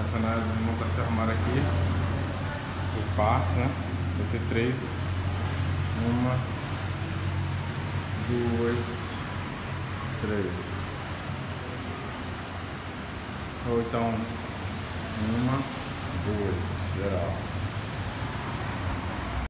Racionais, os irmãos estão se arrumando aqui. O passo, né? Deve ser 3. 1, 2, 3. Ou então 1, 2, geral.